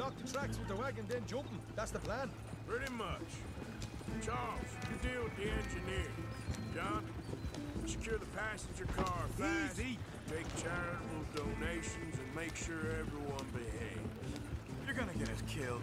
block the tracks with the wagon, then jump 'em. That's the plan. Pretty much. Charles, you deal with the engineer. John, secure the passenger car fast. Easy. Take charitable donations and make sure everyone behaves. You're gonna get us killed.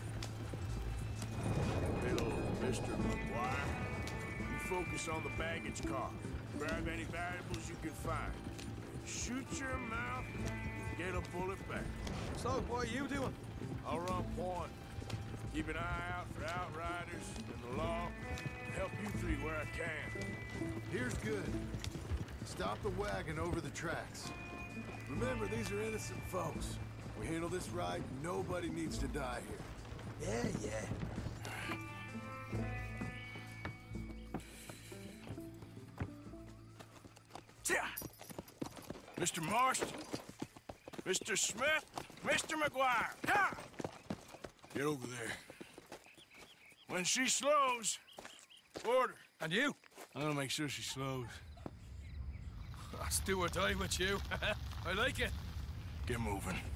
Hello, Mr. McGuire. You focus on the baggage car. Grab any valuables you can find. Shoot your mouth, get a bullet back. So, what are you doing? I'll run point. Keep an eye out for outriders and the law. Help you three where I can. Here's good. Stop the wagon over the tracks. Remember, these are innocent folks. We handle this right, nobody needs to die here. Yeah. Mr. Marston, Mr. Smith, Mr. McGuire, come! Get over there. When she slows, order. And you? I'm gonna make sure she slows. I'll do or die with you. I like it. Get moving.